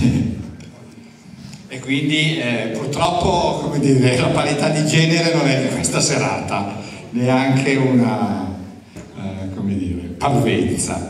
E quindi purtroppo, come dire, la parità di genere non è di questa serata, neanche una, come dire, parvenza.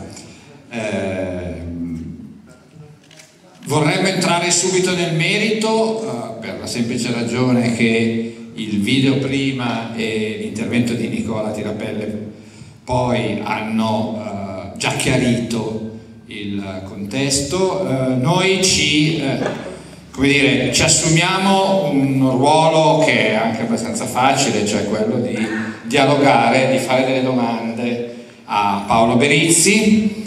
Vorremmo entrare subito nel merito per la semplice ragione che il video prima e l'intervento di Nicola Tirapelle poi hanno già chiarito il contesto. Noi come dire, ci assumiamo un ruolo che è anche abbastanza facile, cioè quello di dialogare, di fare delle domande a Paolo Berizzi.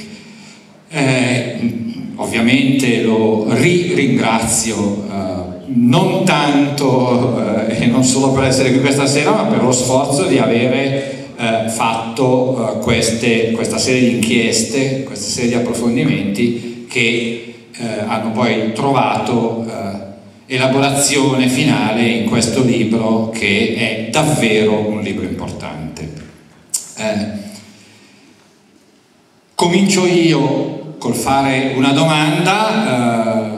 Ovviamente lo ringrazio non tanto e non solo per essere qui questa sera, ma per lo sforzo di avere fatto questa serie di inchieste, questa serie di approfondimenti che hanno poi trovato elaborazione finale in questo libro, che è davvero un libro importante. Comincio io col fare una domanda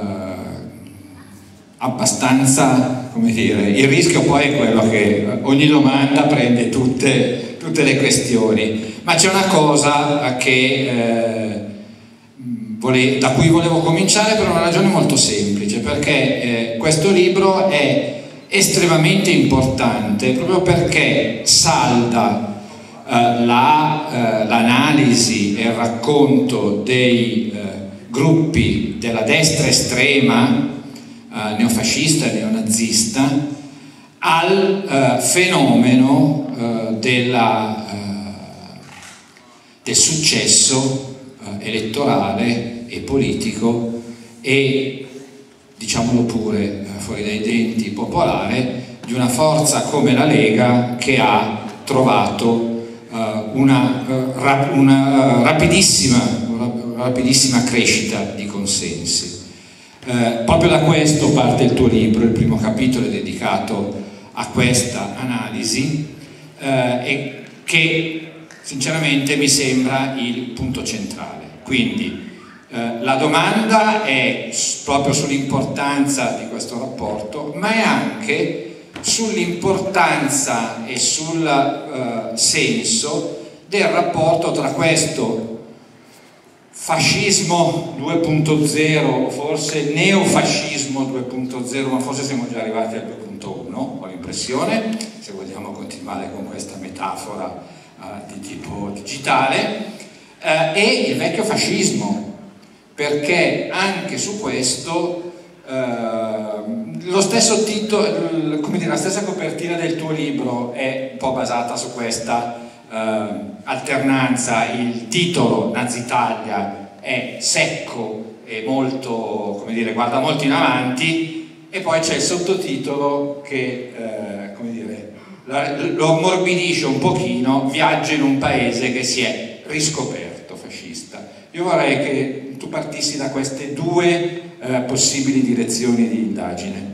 abbastanza, come dire, il rischio poi è quello che ogni domanda prende tutte le questioni, ma c'è una cosa da cui volevo cominciare per una ragione molto semplice, perché questo libro è estremamente importante proprio perché salda l'analisi e il racconto dei gruppi della destra estrema, neofascista e neonazista, al fenomeno del successo elettorale e politico e, diciamolo pure fuori dai denti, popolare, di una forza come la Lega, che ha trovato una rapidissima crescita di consensi. Proprio da questo parte il tuo libro, il primo capitolo è dedicato a questa analisi e che sinceramente mi sembra il punto centrale. Quindi la domanda è proprio sull'importanza di questo rapporto, ma è anche sull'importanza e sul senso del rapporto tra questo fascismo 2.0, forse neofascismo 2.0, ma forse siamo già arrivati al 2.1, ho l'impressione, se vogliamo continuare con questa metafora di tipo digitale, e il vecchio fascismo, perché anche su questo lo stesso titolo, come dire, la stessa copertina del tuo libro è un po' basata su questa alternanza. Il titolo Nazitalia è secco e molto, come dire, guarda molto in avanti, e poi c'è il sottotitolo che come dire, lo ammorbidisce un pochino: Viaggio in un paese che si è riscoperto fascista. Io vorrei che tu partissi da queste due possibili direzioni di indagine.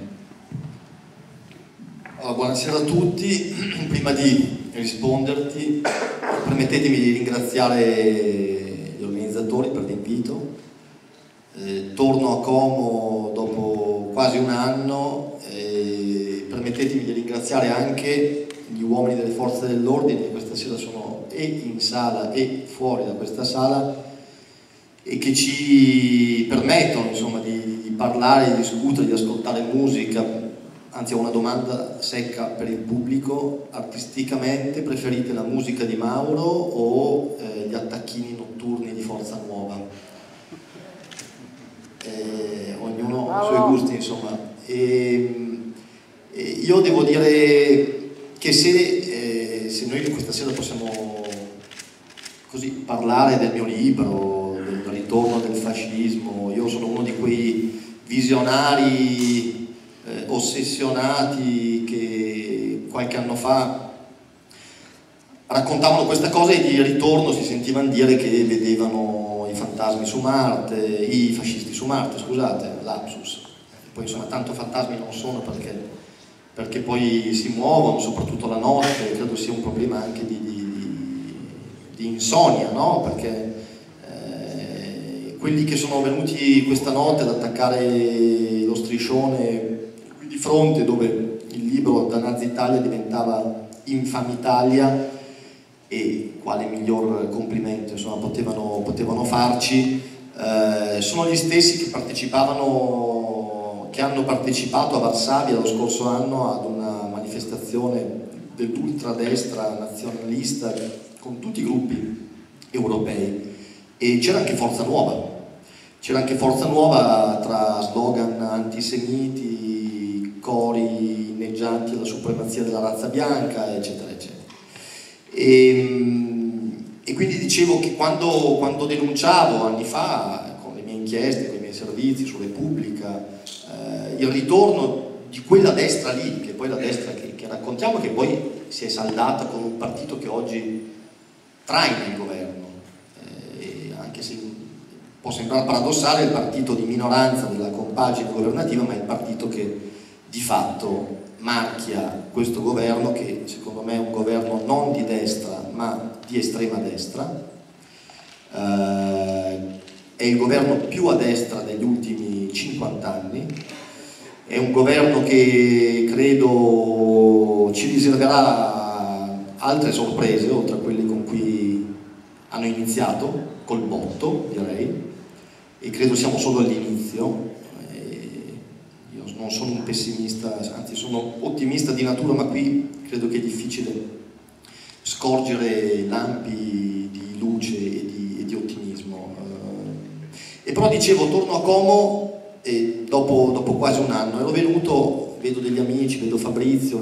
Allora, buonasera a tutti. Prima di risponderti, permettetemi di ringraziare gli organizzatori per l'invito. Torno a Como dopo quasi un anno e permettetemi di ringraziare anche gli uomini delle forze dell'ordine che questa sera sono e in sala e fuori da questa sala e che ci permettono, insomma, di parlare, di discutere, di ascoltare musica. Anzi, ho una domanda secca per il pubblico: artisticamente preferite la musica di Mauro o gli attacchini notturni di Forza Nuova? Ognuno ha i suoi gusti, insomma. Io devo dire che se noi questa sera possiamo così parlare del mio libro, del ritorno del fascismo, io sono uno di quei visionari ossessionati che qualche anno fa raccontavano questa cosa e di ritorno si sentivano dire che vedevano i fantasmi su Marte, i fascisti su Marte, scusate, lapsus. Poi insomma tanto fantasmi non sono perché poi si muovono, soprattutto la notte. Credo sia un problema anche di insonnia, no? Perché quelli che sono venuti questa notte ad attaccare lo striscione qui di fronte, dove il libro Da Nazi Italia diventava Infamitalia, e quale miglior complimento insomma potevano farci, sono gli stessi che hanno partecipato a Varsavia lo scorso anno ad una manifestazione dell'ultradestra nazionalista con tutti i gruppi europei, e c'era anche Forza Nuova tra slogan antisemiti, cori inneggianti alla supremazia della razza bianca, eccetera eccetera. E quindi dicevo che quando denunciavo anni fa con le mie inchieste, con i miei servizi su Repubblica, il ritorno di quella destra lì, che poi la destra che raccontiamo, che poi si è saldata con un partito che oggi traina il governo, anche se può sembrare paradossale, è il partito di minoranza della compagine governativa, ma è il partito che di fatto marchia questo governo, che secondo me è un governo non di destra ma di estrema destra. È il governo più a destra degli ultimi 50 anni, è un governo che credo ci riserverà altre sorprese oltre a quelle con cui hanno iniziato, col botto direi, e credo siamo solo all'inizio. Io non sono un pessimista, anzi sono ottimista di natura, ma qui credo che è difficile scorgere lampi di luce e di ottimismo. E però dicevo, torno a Como e dopo quasi un anno ero venuto, vedo degli amici, vedo Fabrizio,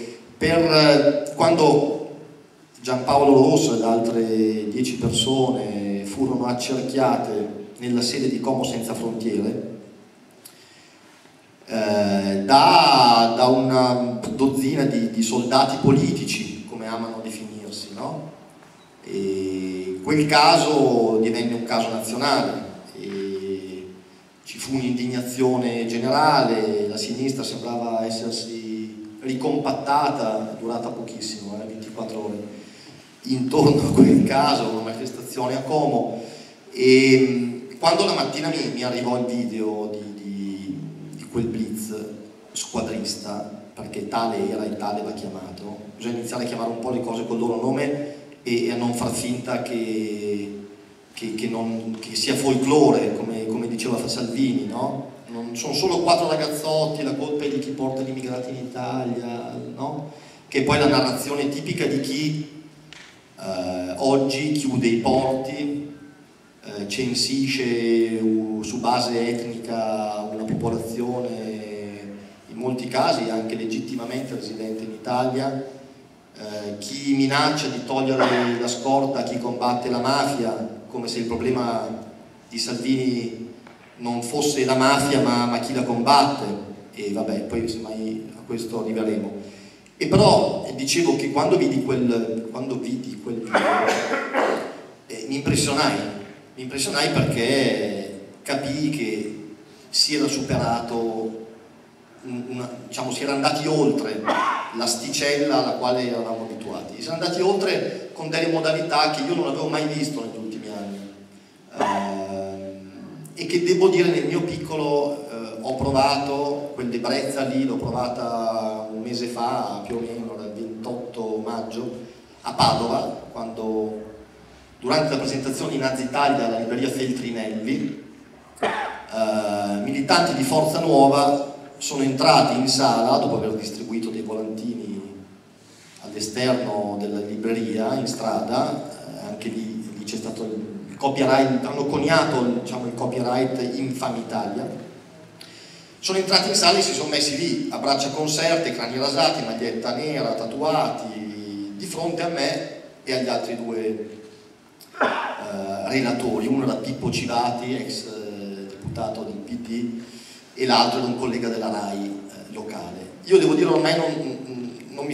quando Giampaolo Rosso ed altre 10 persone furono accerchiate nella sede di Como Senza Frontiere da una dozzina di soldati politici, come amano definirsi, no? E quel caso divenne un caso nazionale e ci fu un'indignazione generale, la sinistra sembrava essersi ricompattata, durata pochissimo, 24 ore, intorno a quel caso, una manifestazione a Como. E quando la mattina mi arrivò il video di quel blitz squadrista, perché tale era e tale va chiamato, bisogna iniziare a chiamare un po' le cose col loro nome e a non far finta che sia folklore, come diceva Salvini, no? Non sono solo 4 ragazzotti, la colpa è di chi porta gli immigrati in Italia, no? Che è poi la narrazione tipica di chi oggi chiude i porti, censisce su base etnica una popolazione, in molti casi anche legittimamente residente in Italia, chi minaccia di togliere la scorta a chi combatte la mafia, come se il problema di Salvini non fosse la mafia ma chi la combatte, e vabbè, poi semmai a questo arriveremo. E però dicevo che quando vidi quel video mi impressionai perché capii che si era superato, diciamo, si era andati oltre l'asticella alla quale eravamo abituati, si era andati oltre con delle modalità che io non avevo mai visto negli ultimi anni, e che devo dire nel mio piccolo ho provato, quell'ebbrezza lì l'ho provata un mese fa, più o meno, il 28 maggio, a Padova, quando durante la presentazione di Nazi Italia alla libreria Feltrinelli, militanti di Forza Nuova sono entrati in sala dopo aver distribuito dei volantini all'esterno della libreria, in strada, anche lì c'è stato il copyright, hanno coniato, diciamo, il copyright Infamitalia. Sono entrati in sala e si sono messi lì a braccia conserte, crani rasati, maglietta nera, tatuati, di fronte a me e agli altri 2 relatori. Uno era Pippo Civati, ex deputato del PD, e l'altro era un collega della RAI locale. Io devo dire, ormai non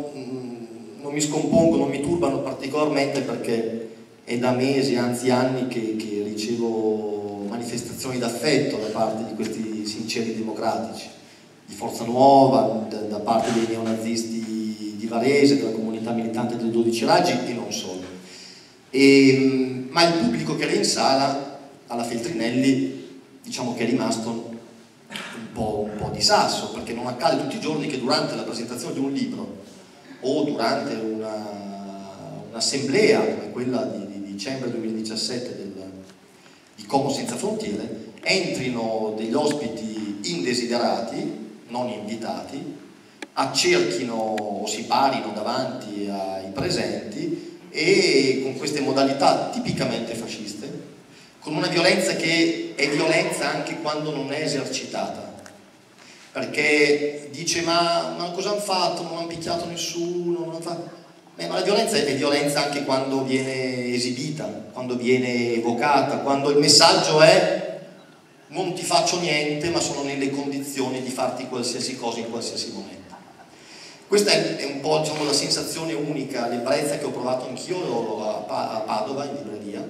mi scompongo, non mi turbano particolarmente, perché è da mesi, anzi anni, che ricevo manifestazioni d'affetto da parte di questi sinceri democratici, di Forza Nuova, da parte dei neonazisti di Varese, della comunità militante del 12 Raggi e non solo. Ma il pubblico che era in sala alla Feltrinelli diciamo che è rimasto un po' di sasso, perché non accade tutti i giorni che durante la presentazione di un libro o durante un'assemblea come quella di dicembre 2017 di Como Senza Frontiere entrino degli ospiti indesiderati, non invitati, accerchino o si parino davanti ai presenti e con queste modalità tipicamente fasciste, con una violenza che è violenza anche quando non è esercitata, perché dice ma cosa hanno fatto? Non hanno picchiato nessuno, non hanno fatto... ma la violenza è violenza anche quando viene esibita, quando viene evocata, quando il messaggio è non ti faccio niente ma sono nelle condizioni di farti qualsiasi cosa in qualsiasi momento. Questa è un po' diciamo, la sensazione unica, l'ebbrezza che ho provato anch'io a Padova in libreria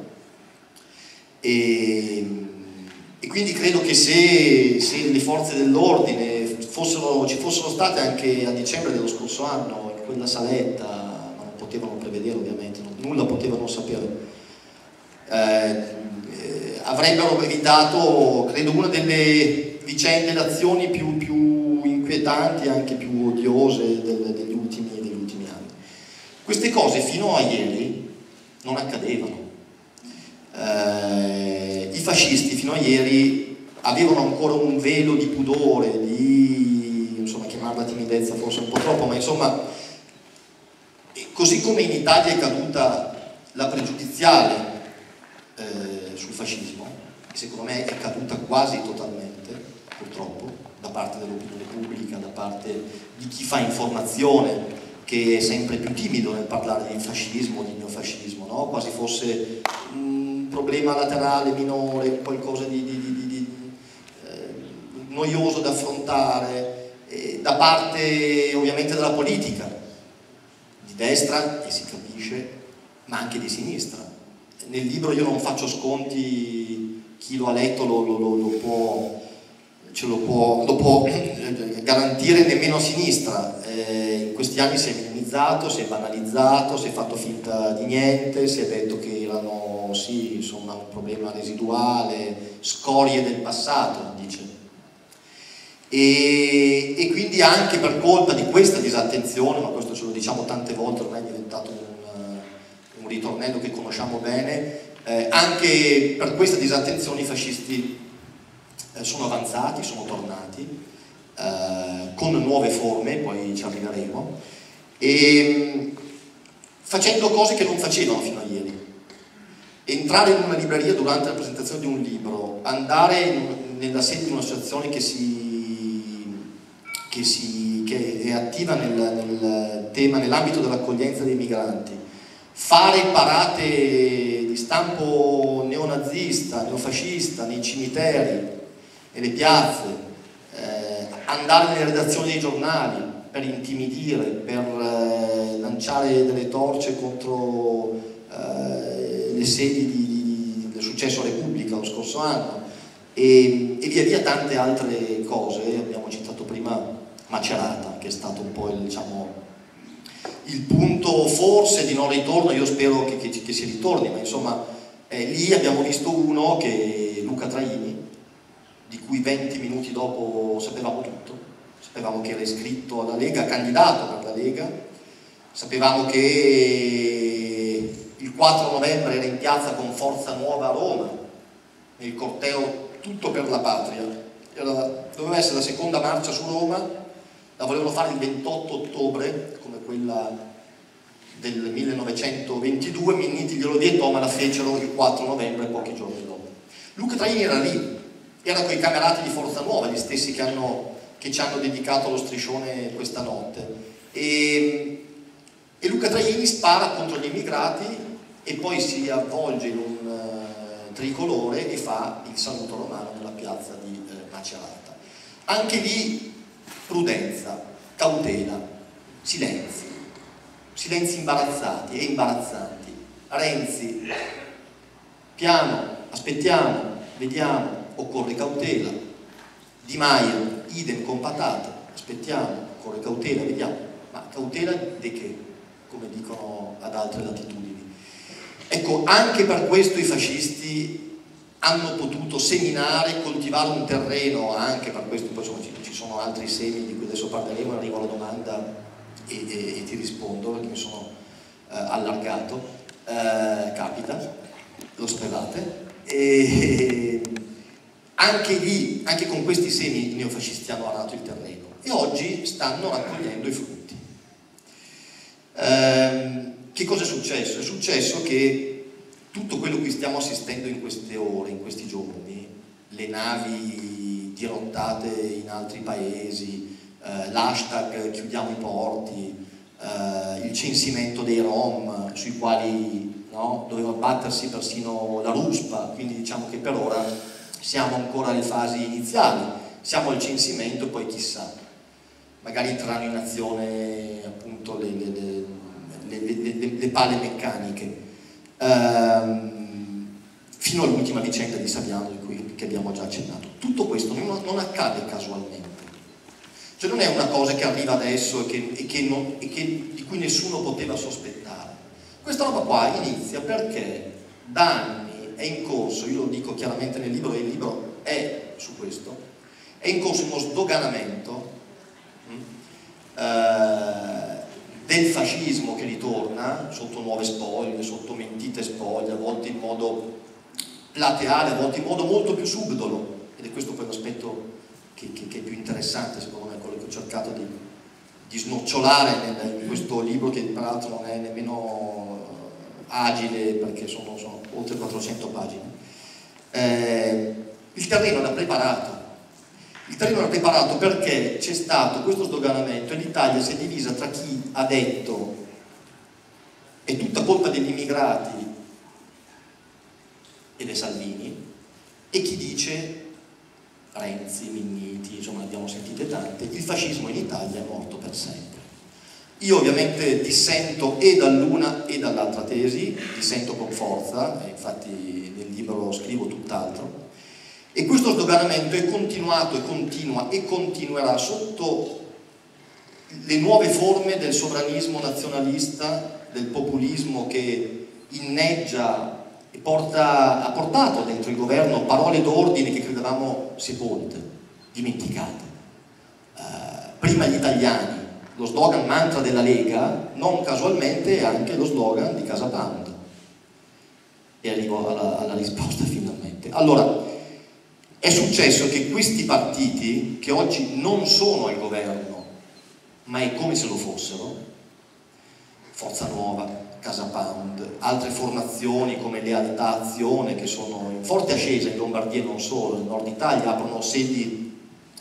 e quindi credo che se le forze dell'ordine ci fossero state anche a dicembre dello scorso anno in quella saletta, ma non potevano prevedere ovviamente, nulla potevano sapere, avrebbero evitato, credo, una delle vicende, le azioni più inquietanti e anche più odiose degli ultimi anni. Queste cose fino a ieri non accadevano. I fascisti fino a ieri avevano ancora un velo di pudore, insomma, chiamarla timidezza forse un po' troppo, ma insomma, così come in Italia è caduta la pregiudiziale sul fascismo, che secondo me è caduta quasi totalmente, purtroppo, da parte dell'opinione pubblica, da parte di chi fa informazione, che è sempre più timido nel parlare di fascismo, di neofascismo, no? Quasi fosse un problema laterale, minore, qualcosa di noioso da affrontare, da parte ovviamente della politica, di destra, che si capisce, ma anche di sinistra. Nel libro io non faccio sconti, chi lo ha letto ce lo può garantire, nemmeno a sinistra. In questi anni si è minimizzato, si è banalizzato, si è fatto finta di niente, si è detto che erano sì, insomma, un problema residuale, scorie del passato, dice. E quindi anche per colpa di questa disattenzione, ma questo ce lo diciamo tante volte, ormai è diventato un ritornello che conosciamo bene, anche per questa disattenzione i fascisti sono avanzati, sono tornati con nuove forme, poi ci arriveremo, e facendo cose che non facevano fino a ieri. Entrare in una libreria durante la presentazione di un libro, andare nella sede di un'associazione che è attiva nel tema, nell'ambito dell'accoglienza dei migranti, fare parate di stampo neonazista, neofascista nei cimiteri, nelle piazze, andare nelle redazioni dei giornali per intimidire, per lanciare delle torce contro le sedi del successo Repubblica lo scorso anno e via via tante altre cose. Abbiamo citato prima Macerata, che è stato un po' il punto forse di non ritorno. Io spero che si ritorni, ma insomma lì abbiamo visto uno che è Luca Traini, di cui 20 minuti dopo sapevamo tutto. Sapevamo che era iscritto alla Lega, candidato per la Lega, sapevamo che il 4 novembre era in piazza con Forza Nuova a Roma, nel corteo Tutto per la Patria. Doveva essere la seconda marcia su Roma, la volevano fare il 28 ottobre, come quella del 1922, Minniti glielo vietò, ma la fecero il 4 novembre, pochi giorni dopo. Luca Traini era lì, era con i camerati di Forza Nuova, gli stessi che ci hanno dedicato lo striscione questa notte. E Luca Traini spara contro gli immigrati e poi si avvolge in un tricolore e fa il saluto romano nella piazza di Macerata. Anche lì prudenza, cautela, silenzi imbarazzati e imbarazzanti. Renzi, piano, aspettiamo, vediamo, occorre cautela. Di Maio, idem con patate, aspettiamo, occorre cautela, vediamo. Ma cautela di che? Come dicono ad altre latitudini. Ecco, anche per questo i fascisti hanno potuto seminare, coltivare un terreno anche per questo, poi ci sono altri semi di cui adesso parleremo, arrivo alla domanda e ti rispondo perché mi sono allargato, capita, lo sperate, e anche lì, anche con questi semi i neofascisti hanno arato il terreno e oggi stanno raccogliendo i frutti. Che cosa è successo? È successo che tutto quello che stiamo assistendo in queste ore, in questi giorni, le navi dirottate in altri paesi, l'hashtag chiudiamo i porti, il censimento dei Rom, sui quali doveva battersi persino la ruspa, quindi diciamo che per ora siamo ancora alle fasi iniziali, siamo al censimento e poi chissà, magari entreranno in azione appunto le pale meccaniche. Fino all'ultima vicenda di Saviano che abbiamo già accennato. Tutto questo non accade casualmente, cioè non è una cosa che arriva adesso di cui nessuno poteva sospettare. Questa roba qua inizia perché da anni è in corso, io lo dico chiaramente nel libro e il libro è su questo, è in corso uno sdoganamento del fascismo che ritorna sotto nuove spoglie, sotto mentite spoglie, a volte in modo plateale, a volte in modo molto più subdolo, ed è questo poi l'aspetto che è più interessante secondo me, quello che ho cercato di snocciolare in questo libro, che peraltro non è nemmeno agile perché sono oltre 400 pagine. Il terreno era preparato. Il terreno era preparato perché c'è stato questo sdoganamento e l'Italia si è divisa tra chi ha detto è tutta colpa degli immigrati ed è Salvini, e chi dice, Renzi, Minniti, insomma ne abbiamo sentite tante, il fascismo in Italia è morto per sempre. Io ovviamente dissento e dall'una e dall'altra tesi, dissento con forza, e infatti nel libro scrivo tutt'altro. E questo sdoganamento è continuato e continua e continuerà sotto le nuove forme del sovranismo nazionalista, del populismo che inneggia e ha portato dentro il governo parole d'ordine che credevamo sepolte, dimenticate. Prima gli italiani, lo slogan mantra della Lega, non casualmente è anche lo slogan di Casa Pound. E arrivo alla risposta finalmente. Allora, è successo che questi partiti, che oggi non sono al governo, ma è come se lo fossero, Forza Nuova, Casa Pound, altre formazioni come Lealtà Azione, che sono in forte ascesa in Lombardia e non solo, nel nord Italia, aprono sedi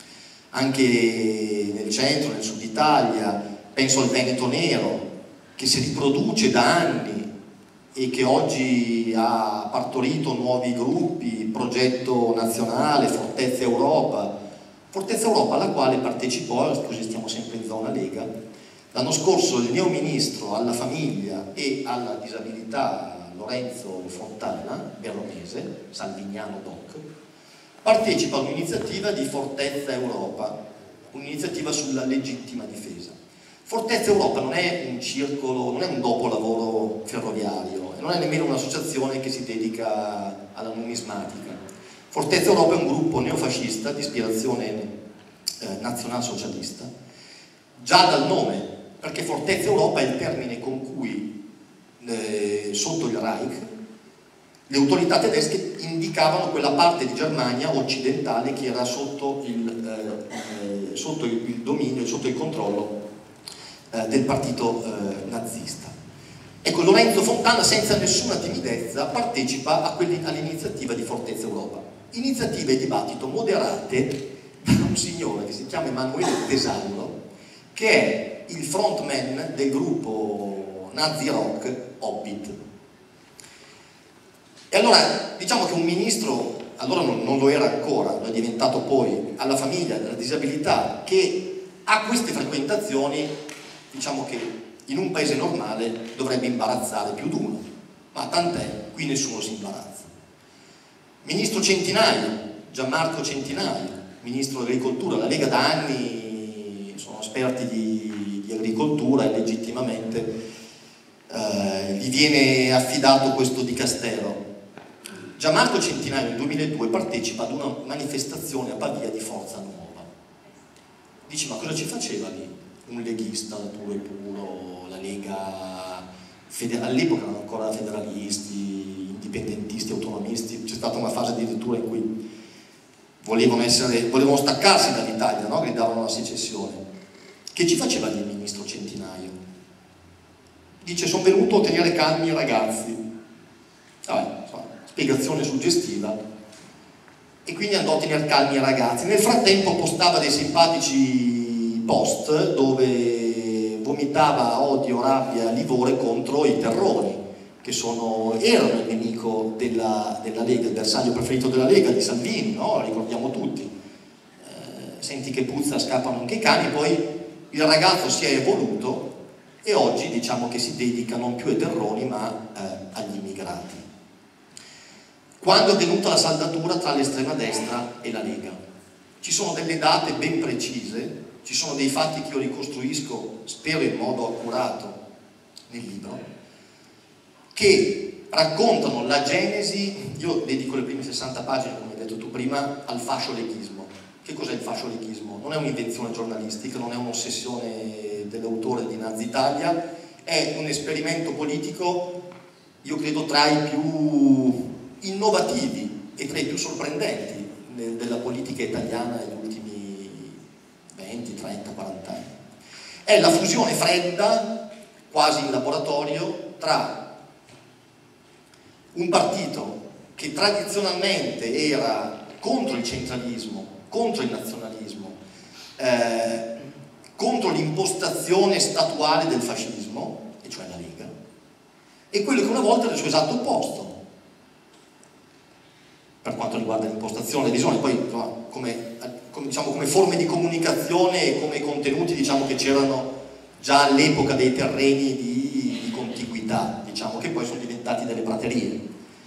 anche nel centro, nel sud Italia, penso al Veneto Nero, che si riproduce da anni e che oggi ha partorito nuovi gruppi, Progetto Nazionale, Fortezza Europa, alla quale partecipò, così stiamo sempre in zona Lega, l'anno scorso il neo ministro alla famiglia e alla disabilità Lorenzo Fontana, veronese, salviniano doc, partecipa a un'iniziativa di Fortezza Europa, un'iniziativa sulla legittima difesa. Fortezza Europa non è un circolo, non è un dopolavoro ferroviario e non è nemmeno un'associazione che si dedica alla numismatica. Fortezza Europa è un gruppo neofascista di ispirazione nazionalsocialista, già dal nome, perché Fortezza Europa è il termine con cui sotto il Reich le autorità tedesche indicavano quella parte di Germania occidentale che era sotto il dominio, sotto il controllo del partito nazista. Ecco, Lorenzo Fontana senza nessuna timidezza partecipa all'iniziativa di Fortezza Europa, iniziative e dibattito moderate da un signore che si chiama Emanuele Tesallo, che è il frontman del gruppo nazi rock Hobbit. E allora diciamo che un ministro, allora non lo era ancora, lo è diventato poi, alla famiglia della disabilità, che ha queste frequentazioni, diciamo che in un paese normale dovrebbe imbarazzare più di uno, ma tant'è, qui nessuno si imbarazza. Ministro Centinaio, Gianmarco Centinaio, ministro dell'agricoltura, la Lega da anni sono esperti di agricoltura e legittimamente gli viene affidato questo dicastero. Gianmarco Centinaio nel 2002 partecipa ad una manifestazione a Pavia di Forza Nuova. Dici, ma cosa ci faceva lì? Un leghista puro e puro, la Lega, all'epoca erano ancora federalisti, indipendentisti, autonomisti, c'è stata una fase addirittura in cui volevano staccarsi dall'Italia, no? Gridavano la secessione. Che ci faceva lì il ministro Centinaio? Dice, sono venuto a tenere calmi i ragazzi. Vabbè, insomma, spiegazione suggestiva. E quindi andò a tenere calmi i ragazzi. Nel frattempo postava dei simpatici post dove vomitava odio, rabbia, livore contro i terroni, che erano il nemico della Lega, il bersaglio preferito della Lega, di Salvini, no? Lo ricordiamo tutti. Senti che puzza, scappano anche i cani. Poi il ragazzo si è evoluto e oggi diciamo che si dedica non più ai terroni ma agli immigrati. Quando è venuta la saldatura tra l'estrema destra e la Lega? Ci sono delle date ben precise, ci sono dei fatti che io ricostruisco, spero in modo accurato, nel libro, che raccontano la genesi. Io dedico le prime 60 pagine, come hai detto tu prima, al fascioleghismo. Che cos'è il fascioleghismo? Non è un'invenzione giornalistica, non è un'ossessione dell'autore di Nazi Italia, è un esperimento politico, io credo, tra i più innovativi e tra i più sorprendenti della politica italiana negli ultimi 20, 30, 40 anni. È la fusione fredda, quasi in laboratorio, tra un partito che tradizionalmente era contro il centralismo, contro il nazionalismo, contro l'impostazione statuale del fascismo, e cioè la Lega, e quello che una volta era il suo esatto opposto per quanto riguarda l'impostazione, la visione. Poi come forme di comunicazione e come contenuti, diciamo che c'erano già all'epoca dei terreni di contiguità, diciamo, che poi sono diventati delle praterie.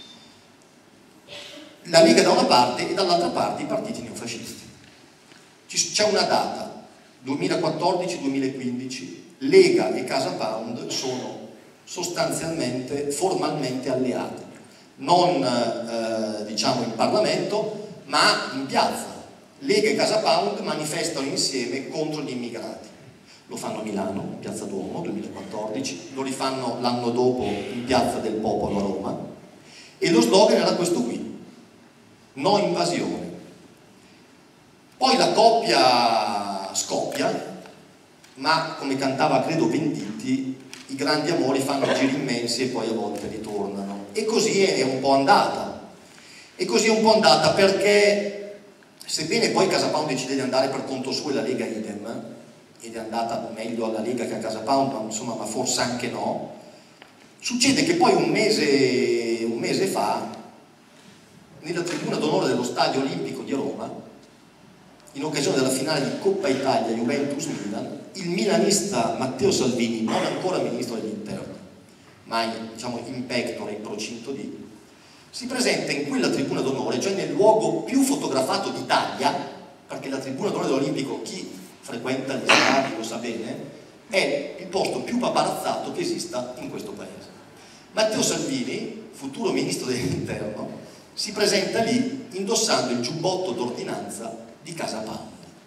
La Lega da una parte e dall'altra parte i partiti neofascisti. C'è una data, 2014-2015, Lega e Casa Pound sono sostanzialmente, formalmente alleate, non diciamo in Parlamento, ma in piazza. Lega e Casa Pound manifestano insieme contro gli immigrati. Lo fanno a Milano, in Piazza Duomo, 2014, lo rifanno l'anno dopo in Piazza del Popolo a Roma, e lo slogan era questo qui: no invasione. Poi la coppia scoppia, ma come cantava credo Venditti, i grandi amori fanno giri immensi e poi a volte ritornano. E così è un po' andata. E così è un po' andata perché, sebbene poi Casa Pound decide di andare per conto suo e la Lega idem, ed è andata meglio alla Lega che a Casa Pound, ma insomma, ma forse anche no, succede che poi un mese fa, nella tribuna d'onore dello Stadio Olimpico di Roma, in occasione della finale di Coppa Italia Juventus-Milan, il milanista Matteo Salvini, non ancora ministro degli interni, ma diciamo in pectore, in procinto di, si presenta in quella tribuna d'onore, cioè nel luogo più fotografato d'Italia, perché la tribuna d'onore dell'Olimpico, chi frequenta gli stadi lo sa bene, è il posto più paparazzato che esista in questo paese. Matteo Salvini, futuro ministro dell'interno, si presenta lì indossando il giubbotto d'ordinanza di Casa Pound.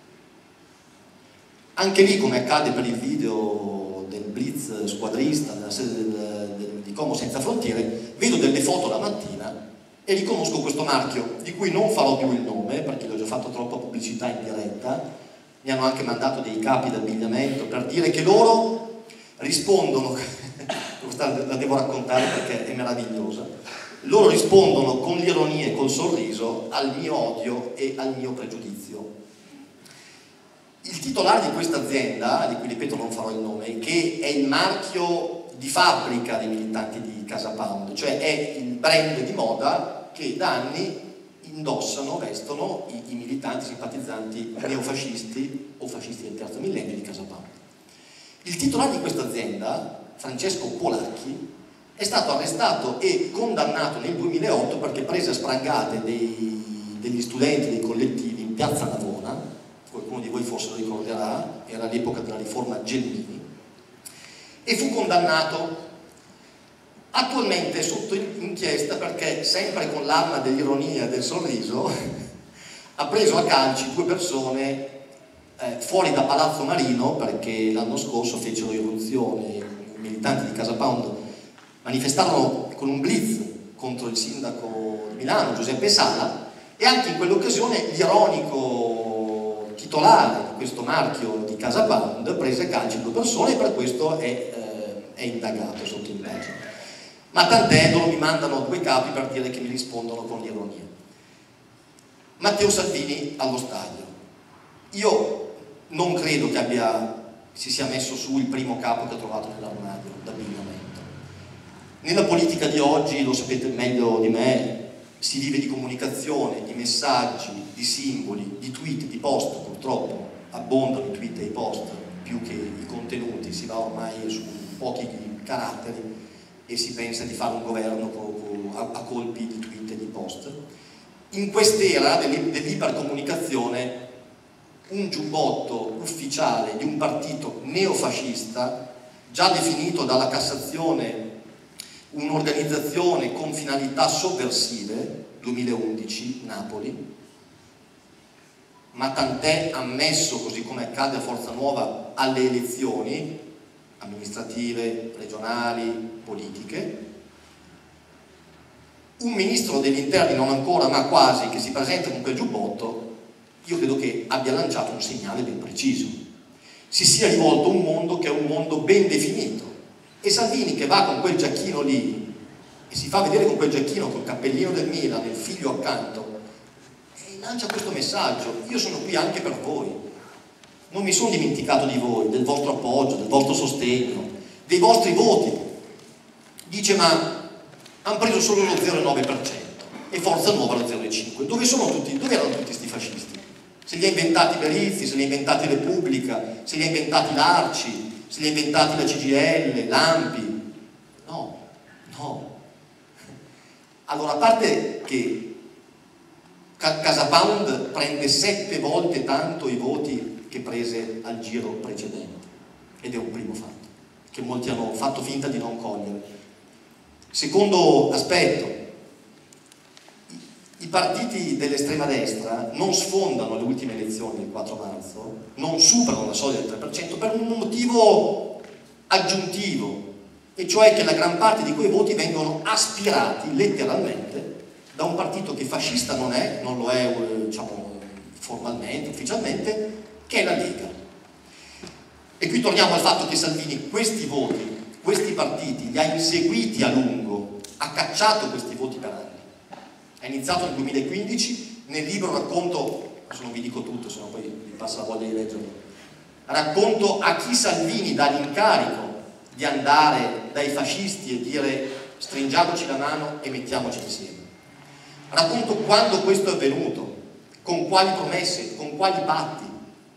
Anche lì, come accade per il video del Blitz squadrista nella sede di Como Senza Frontiere, vedo delle foto la mattina e riconosco questo marchio, di cui non farò più il nome perché gli ho già fatto troppa pubblicità in diretta. Mi hanno anche mandato dei capi d'abbigliamento per dire che loro rispondono la devo raccontare perché è meravigliosa. Loro rispondono con l'ironia e col sorriso al mio odio e al mio pregiudizio. Il titolare di questa azienda, di cui ripeto non farò il nome, che è il marchio di fabbrica dei militanti di Casa Pound, cioè è il brand di moda che da anni indossano, vestono i militanti, simpatizzanti neofascisti o fascisti del terzo millennio di Casa Pound. Il titolare di questa azienda, Francesco Polacchi, è stato arrestato e condannato nel 2008 perché prese a sprangate degli studenti dei collettivi in Piazza Navona. Qualcuno di voi forse lo ricorderà, era l'epoca della riforma Gelmini, e fu condannato attualmente è sotto inchiesta perché, sempre con l'arma dell'ironia e del sorriso, ha preso a calci 2 persone fuori da Palazzo Marino, perché l'anno scorso fecero irruzione i militanti di Casa Pound, manifestarono con un blitz contro il sindaco di Milano, Giuseppe Sala, e anche in quell'occasione l'ironico titolare di questo marchio di Casa Pound prese a calci 2 persone e per questo è indagato sotto indagine. Ma tant'è, loro mi mandano 2 capi per dire che mi rispondono con l'ironia. Matteo Salvini allo stadio. Io non credo che si sia messo su il primo capo che ha trovato nell'armadio d'abbigliamento. Nella politica di oggi, lo sapete meglio di me, si vive di comunicazione, di messaggi, di simboli, di tweet, di post. Purtroppo abbondano i tweet e i post più che i contenuti, si va ormai su pochi caratteri e si pensa di fare un governo a colpi di tweet e di post. In quest'era dell'ipercomunicazione, un giubbotto ufficiale di un partito neofascista, già definito dalla Cassazione un'organizzazione con finalità sovversive, 2011, Napoli, ma tant'è, ammesso, così come accade a Forza Nuova, alle elezioni amministrative, regionali, politiche, un ministro degli interni non ancora ma quasi che si presenta con quel giubbotto, io credo che abbia lanciato un segnale ben preciso. Si sia rivolto a un mondo che è un mondo ben definito, e Salvini, che va con quel giacchino lì e si fa vedere con quel giacchino col cappellino del Milan, il figlio accanto, e lancia questo messaggio: io sono qui anche per voi, non mi sono dimenticato di voi, del vostro appoggio, del vostro sostegno, dei vostri voti. Dice: ma hanno preso solo lo 0,9% e Forza Nuova lo 0,5%. Dove sono tutti? Dove erano tutti questi fascisti? Se li ha inventati Berizzi, se li ha inventati Repubblica, se li ha inventati l'Arci, se li ha inventati la CGIL, l'ANPI? No, no. Allora, a parte che Casa Pound prende 7 volte tanto i voti che prese al giro precedente, ed è un primo fatto che molti hanno fatto finta di non cogliere. Secondo aspetto, i partiti dell'estrema destra non sfondano le ultime elezioni del 4 marzo, non superano la soglia del 3% per un motivo aggiuntivo, e cioè che la gran parte di quei voti vengono aspirati letteralmente da un partito che fascista non lo è, diciamo, formalmente, ufficialmente, che è la Lega. E qui torniamo al fatto che Salvini questi voti, questi partiti li ha inseguiti a lungo, ha cacciato questi voti per anni. È iniziato nel 2015, nel libro racconto, adesso non vi dico tutto, sennò poi vi passa la voglia di leggerlo, racconto a chi Salvini dà l'incarico di andare dai fascisti e dire: stringiamoci la mano e mettiamoci insieme. Racconto quando questo è avvenuto, con quali promesse, con quali patti,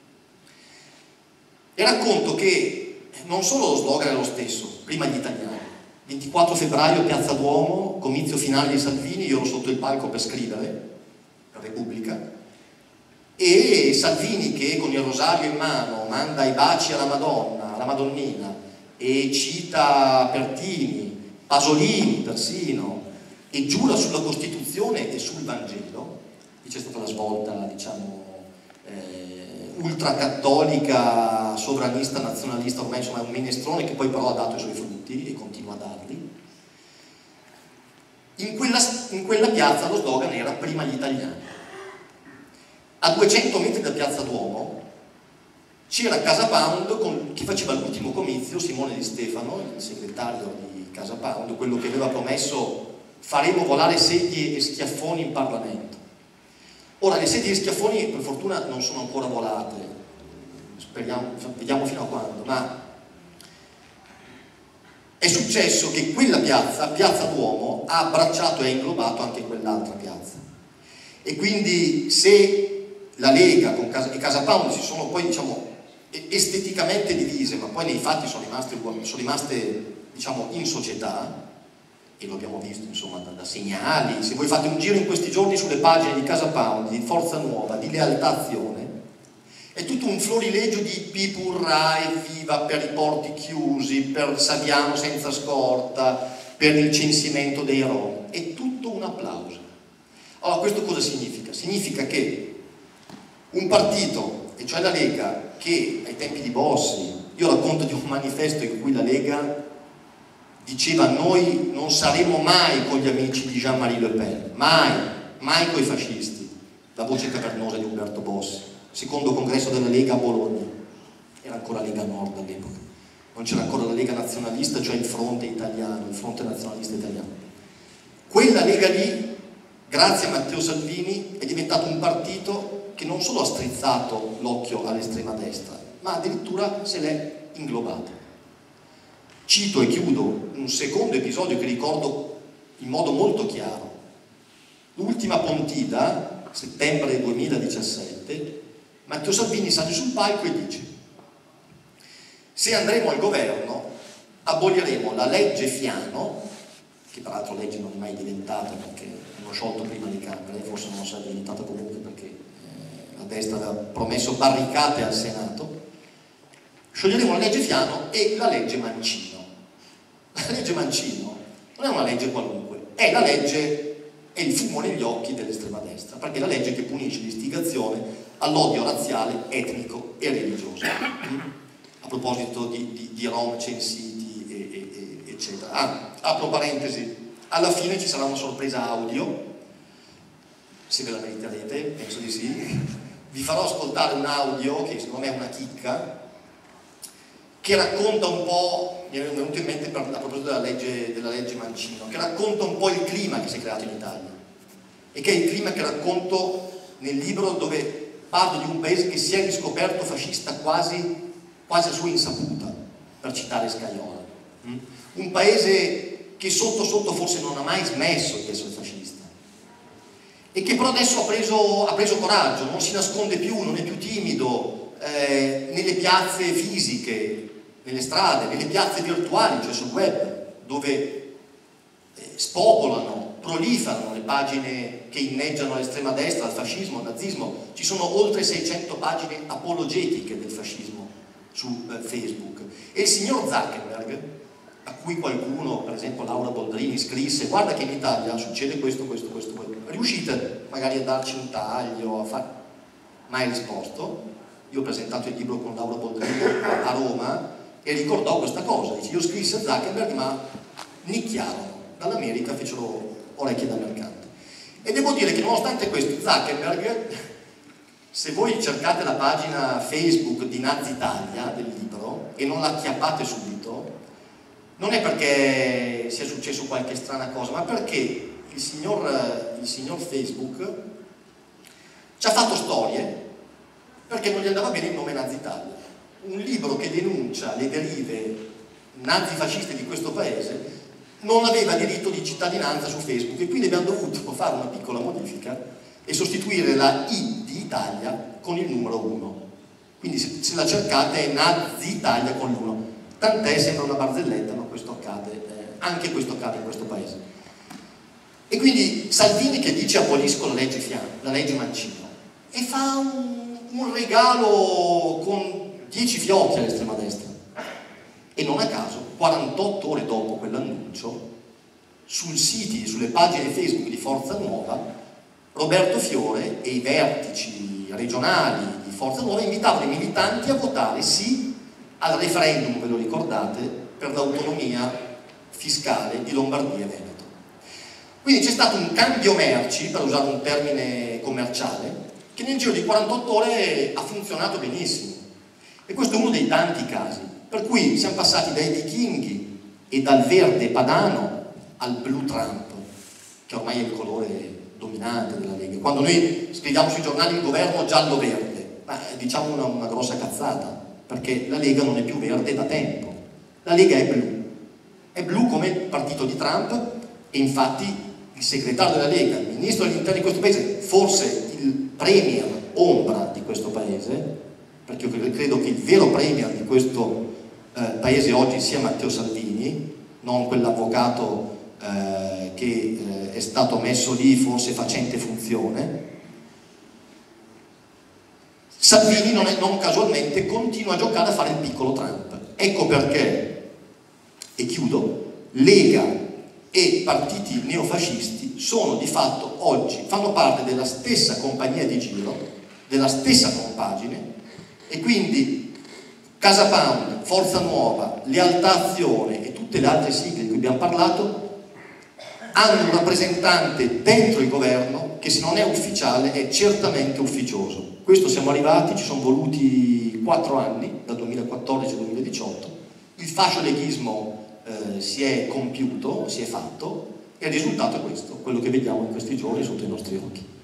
e racconto che non solo lo slogan è lo stesso, prima gli italiani. 24 febbraio, Piazza Duomo, comizio finale di Salvini, io ero sotto il palco per scrivere, per Repubblica, e Salvini che con il rosario in mano manda i baci alla Madonna, alla Madonnina, e cita Pertini, Pasolini persino, e giura sulla Costituzione e sul Vangelo. Qui c'è stata la svolta, diciamo, ultracattolica, sovranista, nazionalista, ormai insomma è un minestrone che poi però ha dato i suoi frutti e continua a darli. In quella piazza lo slogan era: prima gli italiani. A 200 metri da Piazza Duomo c'era Casa Pound con chi faceva l'ultimo comizio, Simone Di Stefano, il segretario di Casa Pound, quello che aveva promesso: faremo volare sedie e schiaffoni in Parlamento. Ora, le sedie e schiaffoni per fortuna non sono ancora volate, speriamo, vediamo fino a quando, ma è successo che quella piazza, Piazza Duomo, ha abbracciato e inglobato anche quell'altra piazza. E quindi se la Lega e Casa Pound si sono poi, diciamo, esteticamente divise, ma poi nei fatti sono rimaste diciamo, in società, e lo abbiamo visto insomma da segnali, se voi fate un giro in questi giorni sulle pagine di Casa Pound, di Forza Nuova, di Lealtà Azione, è tutto un florilegio di pipurra e viva per i porti chiusi, per Saviano senza scorta, per il censimento dei Rom. È tutto un applauso. Allora, questo cosa significa? Significa che un partito, e cioè la Lega, che ai tempi di Bossi, io racconto di un manifesto in cui la Lega diceva: noi non saremo mai con gli amici di Jean-Marie Le Pen, mai con i fascisti, la voce cavernosa di Umberto Bossi, secondo congresso della Lega a Bologna, era ancora Lega Nord all'epoca, non c'era ancora la Lega nazionalista, cioè il fronte italiano, il fronte nazionalista italiano. Quella Lega lì, grazie a Matteo Salvini, è diventato un partito che non solo ha strizzato l'occhio all'estrema destra, ma addirittura se l'è inglobata. Cito e chiudo un secondo episodio che ricordo in modo molto chiaro. L'ultima Pontida, settembre 2017, Matteo Salvini sale sul palco e dice: se andremo al governo aboliremo la legge Fiano, che peraltro legge non è mai diventata perché hanno sciolto prima le Camere, forse non sarebbe diventata comunque perché la destra aveva promesso barricate al Senato. Scioglieremo la legge Fiano e la legge Mancino. La legge Mancino non è una legge qualunque, è la legge, è il fumo negli occhi dell'estrema destra, perché è la legge che punisce l'istigazione all'odio razziale, etnico e religioso. A proposito di Rom censiti, eccetera. Apro parentesi, alla fine ci sarà una sorpresa audio, se ve la meriterete, penso di sì. Vi farò ascoltare un audio che secondo me è una chicca, che racconta un po', mi è venuto in mente a proposito della legge Mancino, che racconta un po' il clima che si è creato in Italia, e che è il clima che racconto nel libro, dove parlo di un paese che si è riscoperto fascista quasi a sua insaputa, per citare Scajola. Un paese che sotto sotto forse non ha mai smesso di essere fascista, e che però adesso ha preso coraggio, non si nasconde più, non è più timido nelle piazze fisiche, nelle strade, nelle piazze virtuali, cioè sul web, dove spopolano, proliferano le pagine che inneggiano all'estrema destra, al fascismo, al nazismo. Ci sono oltre 600 pagine apologetiche del fascismo su Facebook. E il signor Zuckerberg, a cui qualcuno, per esempio Laura Boldrini, scrisse: guarda che in Italia succede questo, riuscite magari a darci un taglio, a fare... mai risposto. Io ho presentato il libro con Laura Boldrini a Roma e ricordò questa cosa, dice: io scrissi a Zuckerberg ma nicchiarono, dall'America fecero orecchie da mercante. E devo dire che nonostante questo Zuckerberg, se voi cercate la pagina Facebook di Nazi Italia del libro e non la acchiappate subito, non è perché sia successo qualche strana cosa, ma perché il signor Facebook ci ha fatto storie perché non gli andava bene il nome Nazi Italia. Un libro che denuncia le derive nazifasciste di questo paese non aveva diritto di cittadinanza su Facebook, e quindi abbiamo dovuto fare una piccola modifica e sostituire la I di Italia con il numero 1. Quindi se la cercate è Nazi Italia con l'1. Tant'è, sembra una barzelletta, ma questo accade, anche questo accade in questo paese. E quindi Salvini che dice: abolisco la legge Fiano, la legge Mancino, e fa un regalo con 10 fiocchi all'estrema destra. E non a caso, 48 ore dopo quell'annuncio, sui siti, sulle pagine Facebook di Forza Nuova, Roberto Fiore e i vertici regionali di Forza Nuova invitavano i militanti a votare sì al referendum, ve lo ricordate, per l'autonomia fiscale di Lombardia e Veneto. Quindi c'è stato un cambio merci, per usare un termine commerciale, che nel giro di 48 ore ha funzionato benissimo. E questo è uno dei tanti casi, per cui siamo passati dai vichinghi e dal verde padano al blu Trump, che ormai è il colore dominante della Lega. Quando noi scriviamo sui giornali il governo giallo-verde, diciamo una grossa cazzata, perché la Lega non è più verde da tempo, la Lega è blu come il partito di Trump. E infatti il segretario della Lega, il ministro degli interni di questo paese, forse il premier ombra di questo paese, perché io credo che il vero premier di questo paese oggi sia Matteo Salvini, non quell'avvocato che è stato messo lì forse facente funzione. Salvini non casualmente continua a giocare a fare il piccolo Trump. Ecco perché, e chiudo, Lega e partiti neofascisti sono di fatto oggi, fanno parte della stessa compagnia di giro, della stessa compagine, e quindi Casa Pound, Forza Nuova, Lealtà Azione e tutte le altre sigle di cui abbiamo parlato hanno un rappresentante dentro il governo che, se non è ufficiale, è certamente ufficioso. Questo siamo arrivati, ci sono voluti 4 anni, dal 2014 al 2018, il fascioleghismo si è compiuto, si è fatto, e il risultato è questo, quello che vediamo in questi giorni sotto i nostri occhi.